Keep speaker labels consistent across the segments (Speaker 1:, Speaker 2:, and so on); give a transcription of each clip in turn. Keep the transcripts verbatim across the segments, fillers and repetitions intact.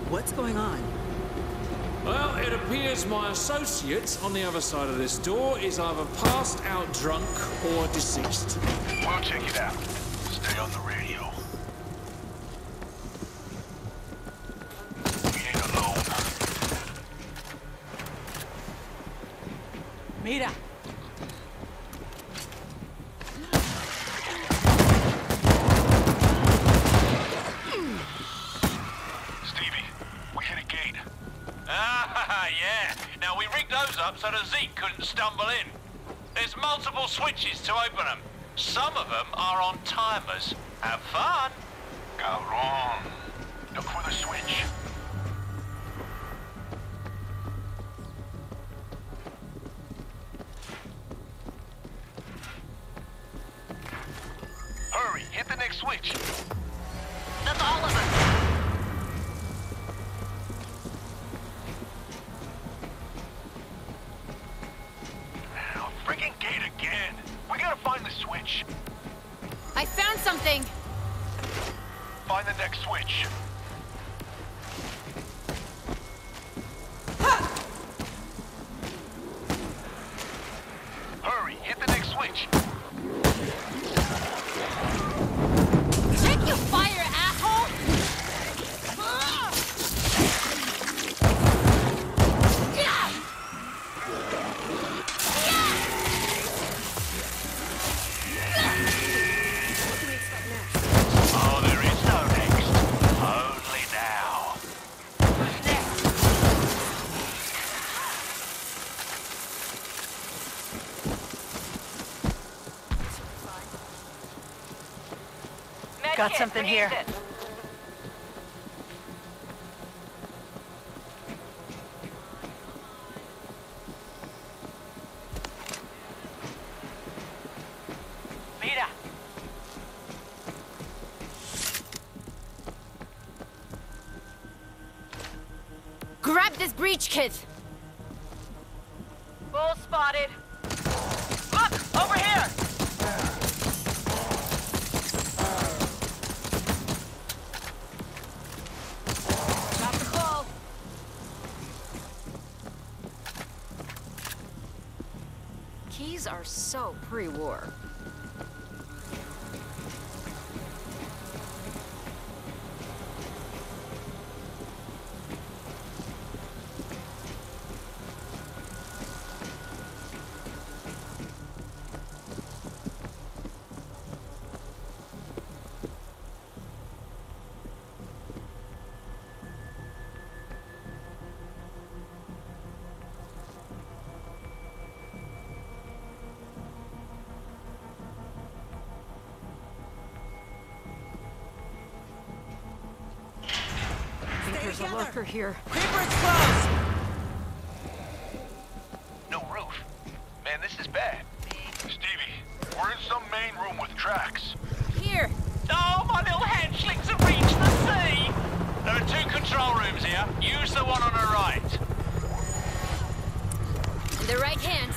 Speaker 1: What's going on?
Speaker 2: Well, it appears my associate on the other side of this door is either passed out drunk or deceased.
Speaker 3: We'll check it out. Stay on the radio. We ain't alone.
Speaker 1: Mira!
Speaker 4: So the Zeke couldn't stumble in. There's multiple switches to open them. Some of them are on timers. Have fun.
Speaker 3: Cabron. Look for the switch. Hurry, hit the next switch.
Speaker 5: That's all of them.
Speaker 6: I found something!
Speaker 3: Find the next switch. Hurry, hit the next switch.
Speaker 6: Check your fire, asshole!
Speaker 4: Oh, there is no next. Only now.
Speaker 5: Got something here. Mira.
Speaker 6: Grab this breach kit!
Speaker 5: Bull spotted. Look! Over here!
Speaker 6: Got the ball! Keys are so pre-war. There's a lurker here.
Speaker 1: Creeper exposed!
Speaker 3: No roof. Man, this is bad. Stevie, we're in some main room with tracks.
Speaker 6: Here!
Speaker 4: Oh, my little hatchlings have reached the sea! There are two control rooms here. Use the one on the right.
Speaker 6: In the right hands.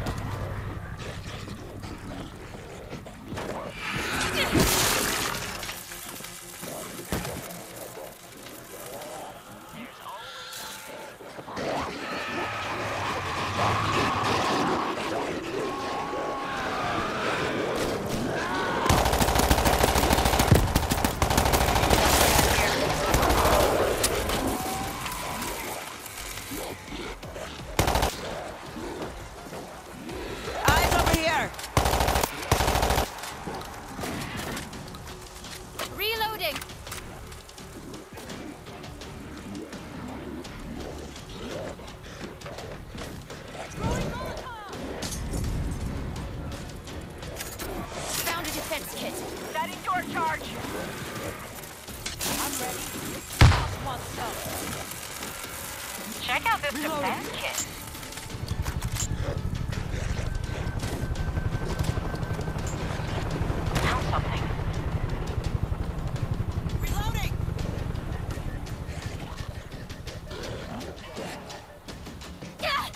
Speaker 1: Eyes over here!
Speaker 6: Reloading! Found a defense kit.
Speaker 5: That is your charge.
Speaker 6: I'm ready. Want some.
Speaker 5: Check out this defense kit. Found something.
Speaker 1: Reloading!
Speaker 6: Yeah!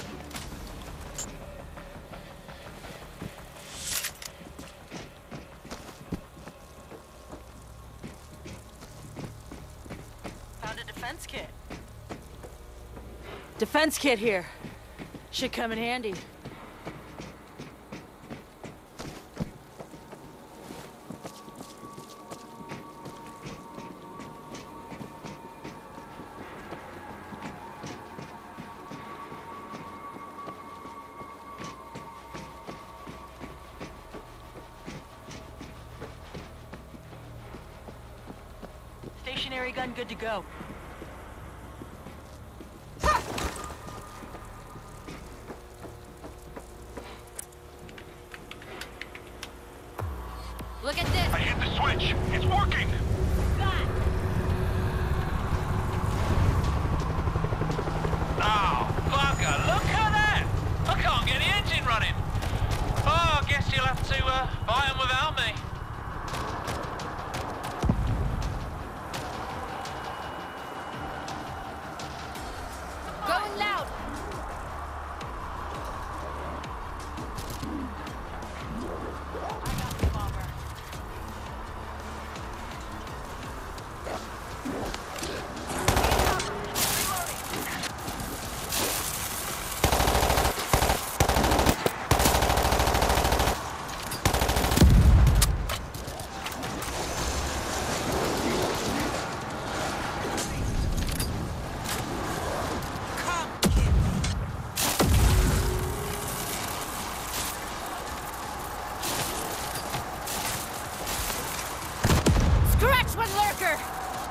Speaker 5: Found a defense defense kit.
Speaker 1: Defense kit here. Should come in handy.
Speaker 5: Stationary gun good to go.
Speaker 6: Look at this.
Speaker 3: I hit the switch. It's working.
Speaker 4: Oh, bugger, look at that! I can't get the engine running. Oh, I guess you'll have to uh, buy them without me.
Speaker 6: Going loud.
Speaker 5: I got the bomber.
Speaker 1: Come, kid.
Speaker 6: Scratch one lurker.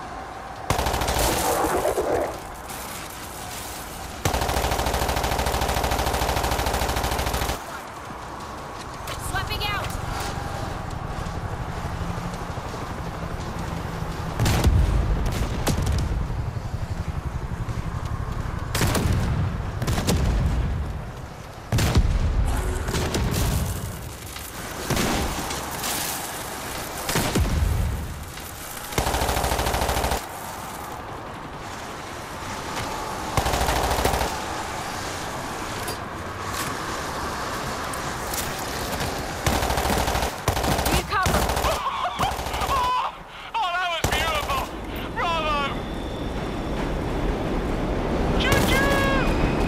Speaker 6: Swapping out. Need cover.
Speaker 4: Oh, oh, that was beautiful! Bravo! Choo-choo!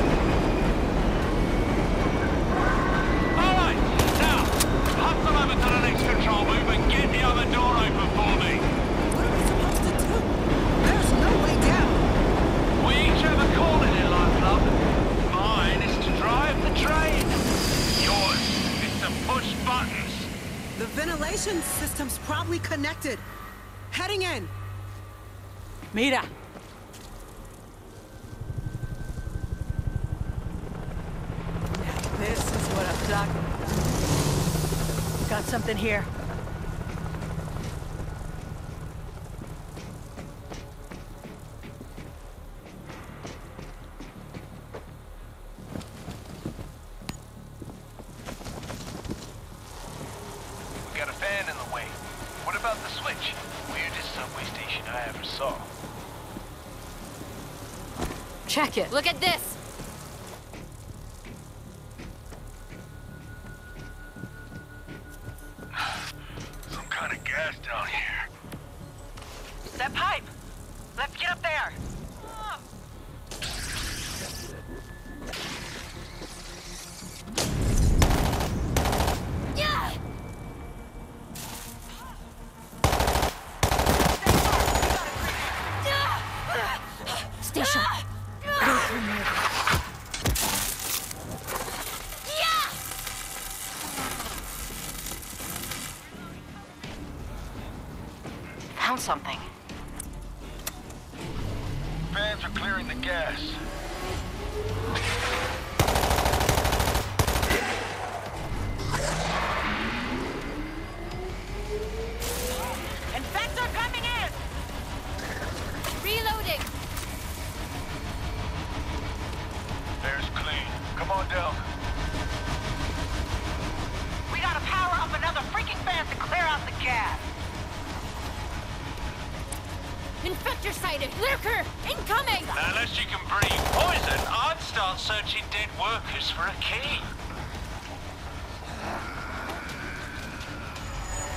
Speaker 4: All right, now, hustle over to the next control booth and get the other door open for me.
Speaker 1: What are we supposed to do? There's no way down.
Speaker 4: We each have a calling in life, love. Mine is to drive the train. Yours is to push buttons.
Speaker 1: The ventilation system's probably connected. Heading in. Mira. Now this is what I'm talking about.
Speaker 5: Got something here.
Speaker 3: We got a fan in the way. What about the switch? Weirdest subway station I ever saw.
Speaker 6: Check it. Look at this.
Speaker 3: Some kind of gas down here.
Speaker 5: That pipe. Let's get up there.
Speaker 6: Yeah. Station. Yeah.
Speaker 5: Found something.
Speaker 3: Fans are clearing the gas.
Speaker 5: Infector coming in.
Speaker 6: Reloading.
Speaker 3: There's clean. Come on down.
Speaker 5: We gotta power up another freaking fan to clear out the gas.
Speaker 6: Infector sighted. Lurker incoming.
Speaker 4: Unless you can breathe poison, I'd start searching dead workers for a key.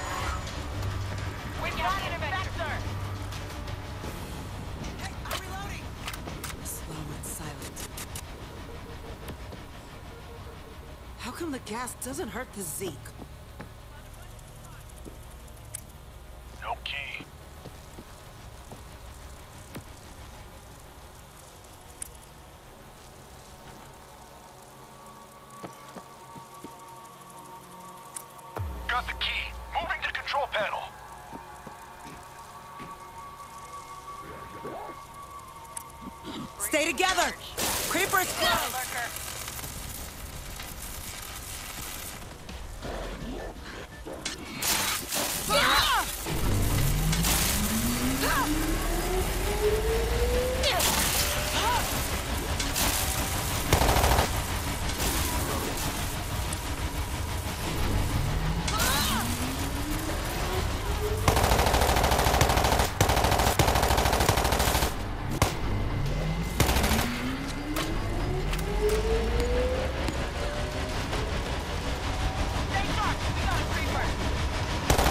Speaker 5: We got an infector.
Speaker 1: Hey, I'm reloading. the gas doesn't hurt the Zeke.
Speaker 3: No key. Got the key. Moving to control panel.
Speaker 1: Stay together! Creeper's close!
Speaker 5: Lurker. Stay sharp. We got a creeper.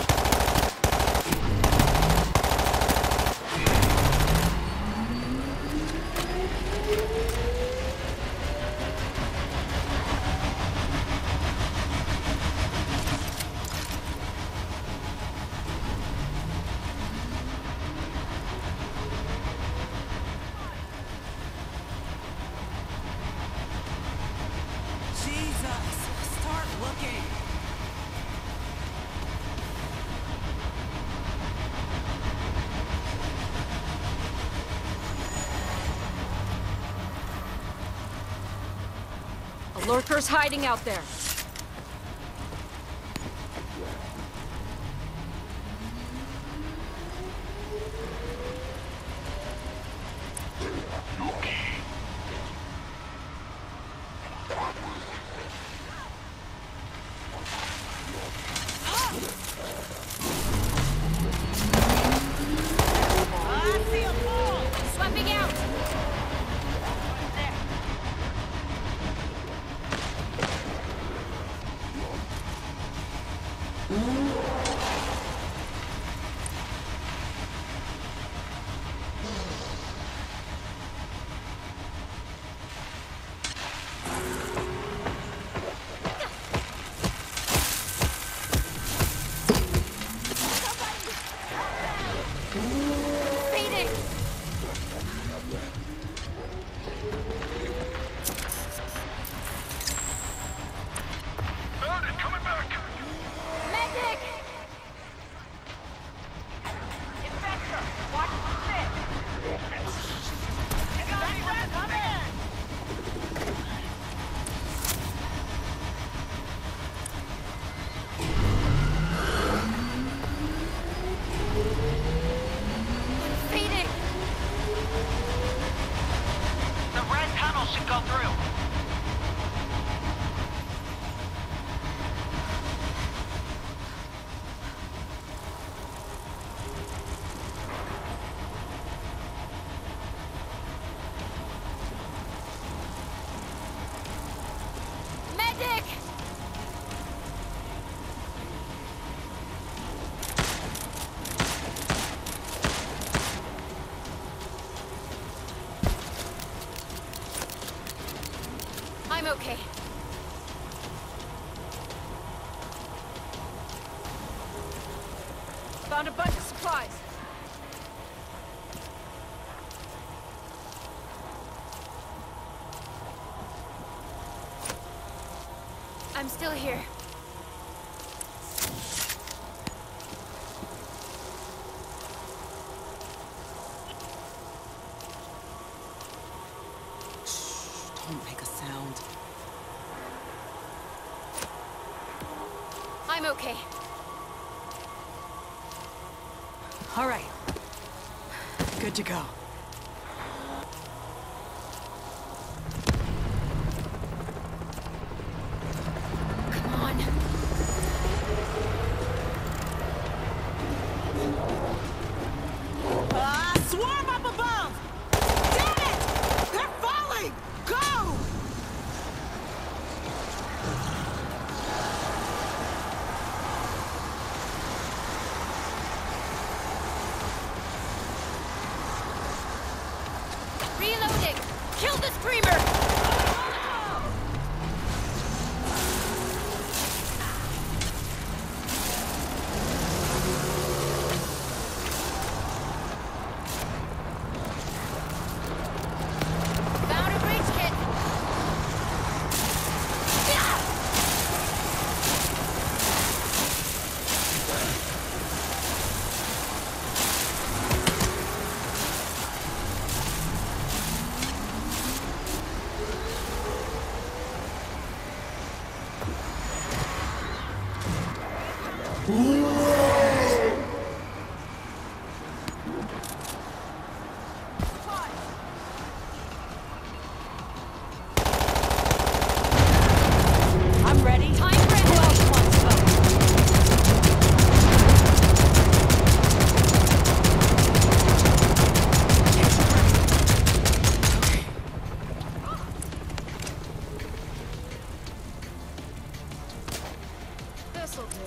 Speaker 1: Jesus! Start looking!
Speaker 6: A lurker's hiding out there.
Speaker 1: I see a ball!
Speaker 6: Swapping out! Fading!
Speaker 3: Found it, coming back.
Speaker 6: Medic!
Speaker 5: Infector, watch the stick. You got me right, come in.
Speaker 6: Fading!
Speaker 5: The red tunnel should go through.
Speaker 6: Medic! I'm okay. Found a bunch of supplies. I'm still here.
Speaker 1: Don't make a sound.
Speaker 6: I'm okay.
Speaker 1: All right. Good to go.
Speaker 6: Come on.
Speaker 1: Ah, swarm up above! Damn it! They're falling! Go!
Speaker 6: Reloading! Kill the screamer!
Speaker 1: I'm ready.
Speaker 6: Time for
Speaker 1: Who else wants some?
Speaker 6: This'll do.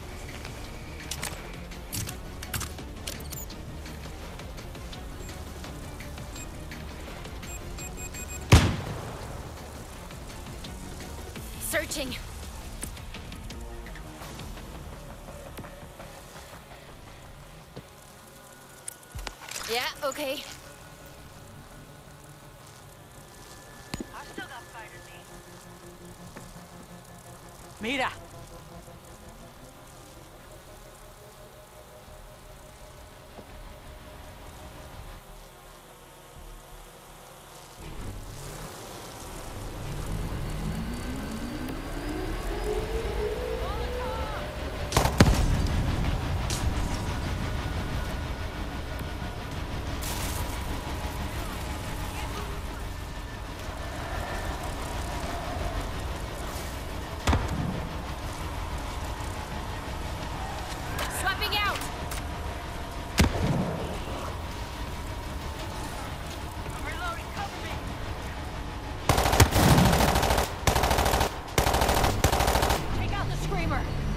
Speaker 6: Searching. Yeah, okay.
Speaker 5: I still got fighter needs.
Speaker 1: Mira.
Speaker 6: Swapping out!
Speaker 5: I'm reloading. Cover me.
Speaker 6: Take out the screamer!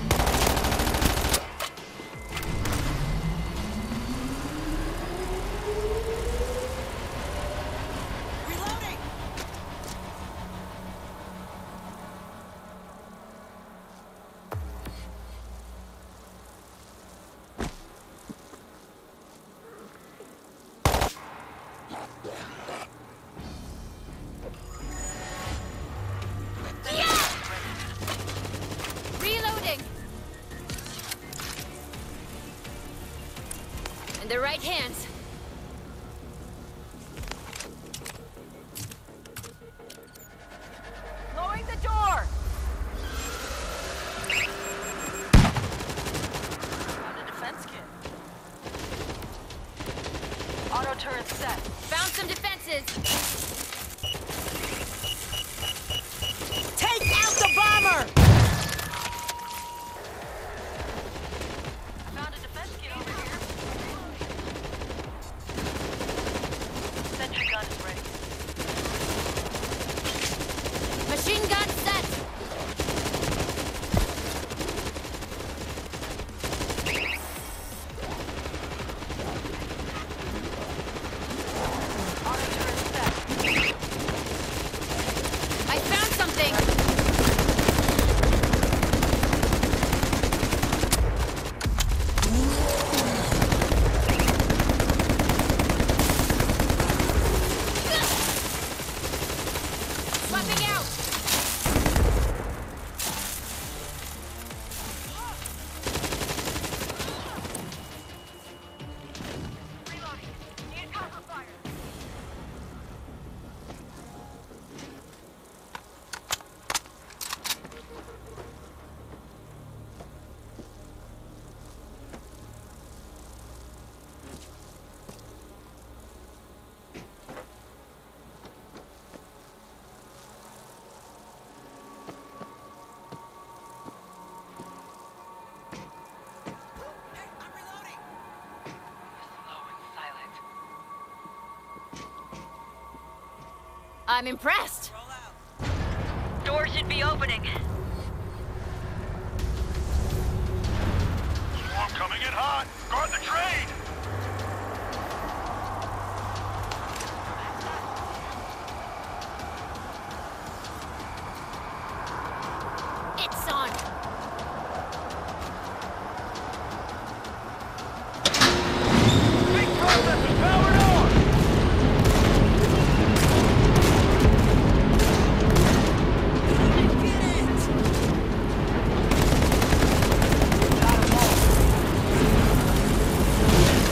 Speaker 1: Reloading!
Speaker 6: Reloading! In the right hands.
Speaker 1: Blowing the door!
Speaker 5: Found a defense kit. Auto turret set.
Speaker 6: Found some defenses.
Speaker 1: Take out the bomber!
Speaker 5: Found a defense kit over here. Sentry gun is ready.
Speaker 6: Machine gun set.
Speaker 5: Auto turret set.
Speaker 6: I found something. Swapping out.
Speaker 5: Reloading. Need cover fire.
Speaker 1: Hey, I'm reloading!
Speaker 5: Slow and silent.
Speaker 6: I'm impressed.
Speaker 1: Roll out.
Speaker 5: Door should be opening.
Speaker 3: Swarm coming in hot. Guard the trade.
Speaker 6: It's on.
Speaker 3: Big process is powered on.
Speaker 1: Get it!
Speaker 5: Got 'em all.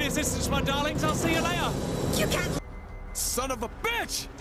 Speaker 2: assistance, my darlings. I'll see you later.
Speaker 1: You can't...
Speaker 7: Son of a bitch!